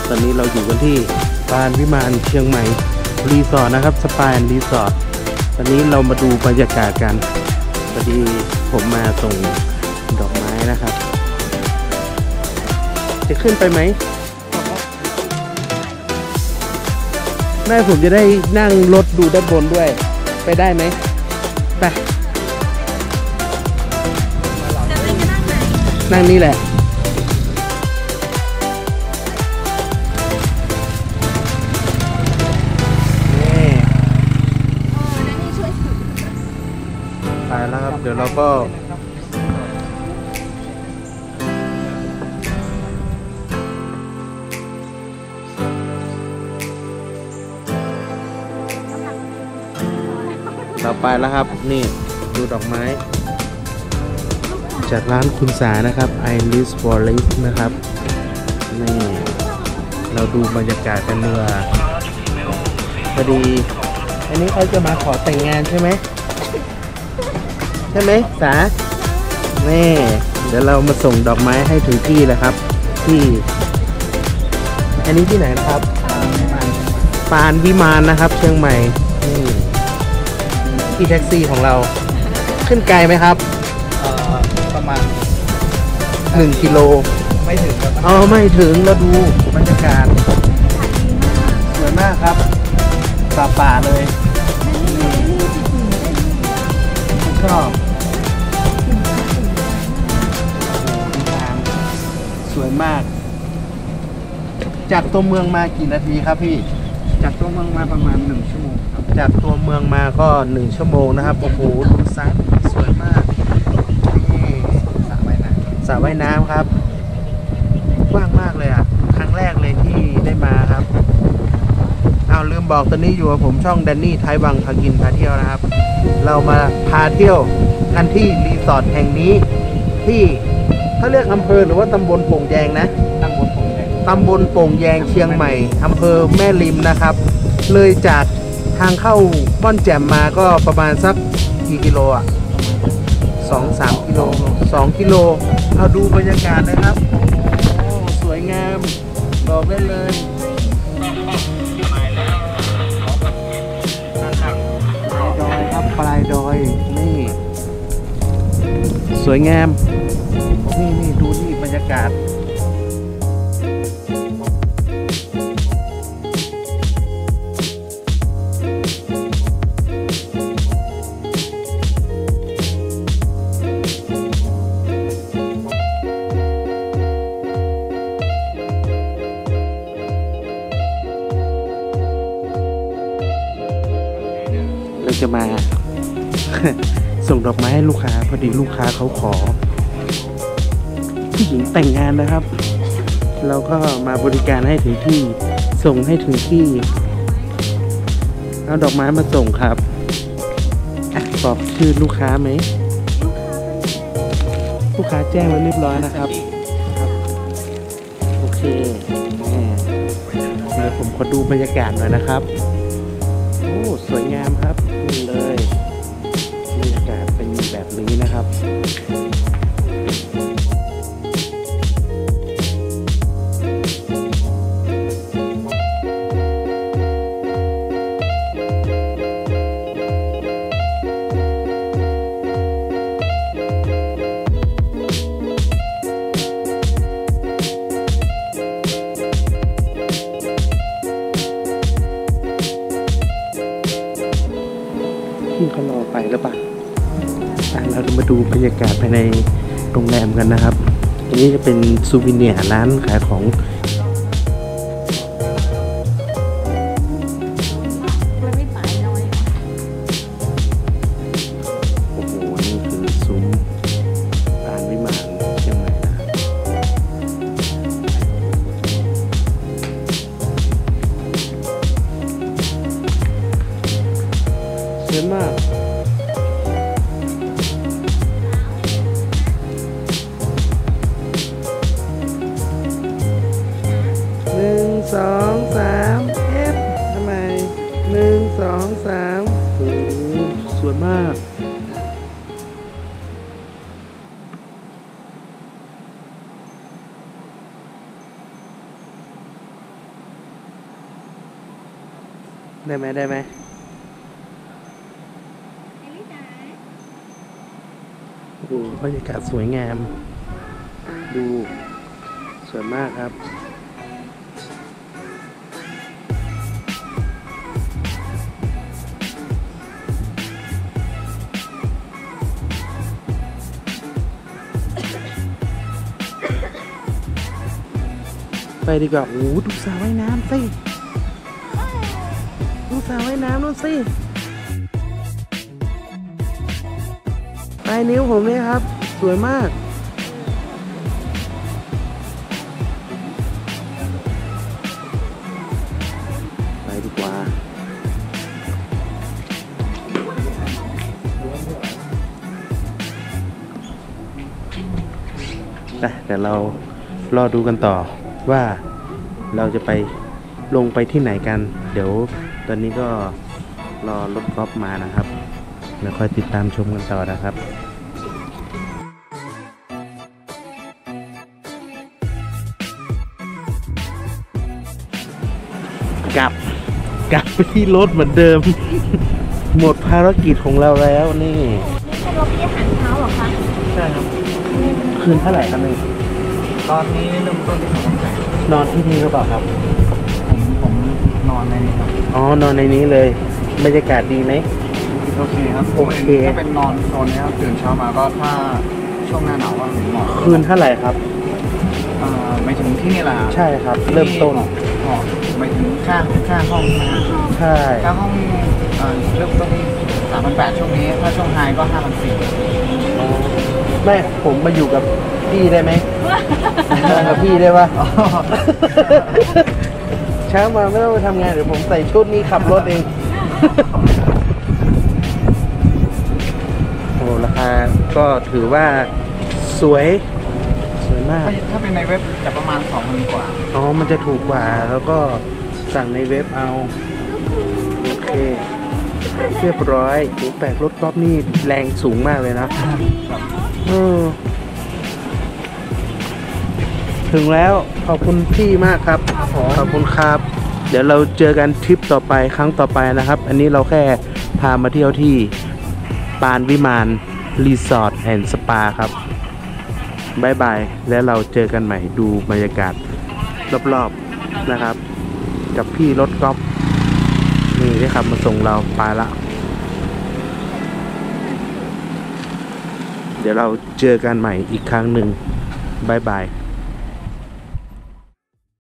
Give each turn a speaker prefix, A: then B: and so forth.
A: ตอนนี้เราอยู่กันที่ปานวิมานเชียงใหม่รีสอร์ทนะครับสปาแอนด์รีสอร์ทตอนนี้เรามาดูบรรยากาศกันพอดีผมมาส่งดอกไม้นะครับจะขึ้นไปไหมแม่ผมจะได้นั่งรถดูด้านบนด้วยไปได้ไหมไปนั่งนี่แหละไปแล้วครับเดี๋ยวเราก็เราไปแล้วครับนี่ดูดอกไม้จากร้านคุณสานะครับ Iris Forest นะครับนี่เราดูบรรยากาศกันเรือพอดีอันนี้เขาจะมาขอแต่งงานใช่ไหมสานี่เดี๋ยวเรามาส่งดอกไม้ให้ถึงที่แล้วครับที่อันนี้ที่ไหนนะครับปานวิมานนะครับเชียงใหม่นี่ที่แท็กซี่ของเราขึ้นไกลไหมครับ
B: ประมาณ
A: 1 กิโล
B: ไม่ถึงครับ
A: ไม่ถึงเราดูบรรยากาศสวยมากครับป่าเลยชอบสวยมากจากตัวเมืองมากี่นาทีครับพี่
B: จากตัวเมืองมาประมาณ1 ชั่วโมงครับ
A: จากตัวเมืองมาก็1 ชั่วโมงนะครับโอ้โหดูซัดสวยมากนี่
B: สระว่าย
A: น้ำครับกว้างมากเลยอ่ะครั้งแรกเลยที่ได้มาครับเอาลืมบอกตอนนี้อยู่กับผมช่องแดนนี่ไทยวังพากินพาเที่ยวนะครับเรามาพาเที่ยวกันที่รีสอร์ทแห่งนี้ที่เขาเรียกอำเภอหรือว่าตำบลโป่งแยงนะ
B: ตำบลโป่งแย
A: งเชียงใหม่อำเภอแม่ริมนะครับเลยจากทางเข้าม่อนแจ่มมาก็ประมาณสักกี่กิโลอ่ะ2-3 กิโล2 กิโลเอาดูบรรยากาศนะครับโอ้สวยงามบอกได้เลยดอยครับปลายดอยนี่สวยงามนี่ดูนี่บรรยากาศจะมา ส่งดอกไม้ให้ลูกค้าพอดีลูกค้าเขาขอผู้หญิงแต่งงานนะครับเราก็มาบริการให้ถึงที่ส่งให้ถึงที่เอาดอกไม้มาส่งครับบอกชื่อลูกค้าไหมลูกค้าแจ้งไว้เรียบร้อยนะครับโอเคเดี๋ยวผมขอดูบรรยากาศหน่อยนะครับโอ้สวยงามครับนี่เลยบรรยากาศเป็นแบบนี้นะครับเขารอไปแล้วป่ะเราจะมาดูบรรยากาศภายในโรงแรมกันนะครับอันนี้จะเป็นซูวิเนียร์ร้านขายของโอ้โหนี่คือซุ้มปานวิมานเชียงใหม่นะครับสวยมากได้ไหมได้ไหมดูบรรยากาศสวยงาม ดูสวยมากครับไปดีกว่าโอ้ดูสระว่ายน้ำสิดูสระว่ายน้ำนู่นสิปลายนิ้วผมเนี่ยครับสวยมากไปดีกว่าแต่เรารอดูกันต่อว่าเราจะไปลงไปที่ไหนกันเดี๋ยวตอนนี้ก็รอรถกอล์ฟมานะครับแล้วค่อยติดตามชมกันต่อนะครับกลับไปที่รถเหมือนเดิม หมดภารกิจของเราแล้วนี่
C: นี่เป็นรถที่อาหารเช้าเหรอคะ
A: ใช่ครับคืนเท่าไหร่ครับนี่
B: ตอนนี้เริ่มต้นที่200,000
A: นอนที่นี่หรือเปล่าครับ
B: ผมนอนในนี้ครับ
A: อ๋อนอนในนี้เลยบรรยากาศดีไหม
B: โอเคครับ
A: โอเค
B: ถ้าเป็นนอนโซนนี้ครับตื่นเช้ามาก็ถ้าช่วงหน้าหนาวก็เหมาะ
A: คืนเท่าไหร่ครับ
B: ไม่ถึงที่นี่แหละครับ
A: ใช่ครับ เริ่มต้น
B: ไม่ถึงค่าห้องนะฮะ
A: ใช่
B: ค่าห้องเริ่มต้นที่3,800ช่วงนี้ถ้าช่วงไฮก็5,400
A: ไม่ผมมาอยู่กับพี่ได้ไหม มากับพี่ได้ปะ เช้ามาไม่ต้องไปทำงานเดี๋ยวผมใส่ชุดนี้ขับรถเอง โอ้ราคาก็ถือว่าสวยมาก
B: ถ้าเป็นในเว็บจะประมาณ 2,000 กว่า
A: อ๋อ มันจะถูกกว่าแล้วก็สั่งในเว็บเอา โอเค เรียบร้อยโอ้แปลกรถกอล์ฟนี่แรงสูงมากเลยนะถึงแล้วขอบคุณพี่มากครับ ขอบคุณครับ เดี๋ยวเราเจอกันทริปต่อไปครั้งต่อไปนะครับ อันนี้เราแค่พามาเที่ยวที่ปานวิมานรีสอร์ทแอนด์สปาครับบายบายแล้วเราเจอกันใหม่ดูบรรยากาศรอบๆนะครับ กับพี่รถกอล์ฟนี่ที่ขับมาส่งเราไปละเดี๋ยวเราเจอกันใหม่อีกครั้งหนึ่งบายบาย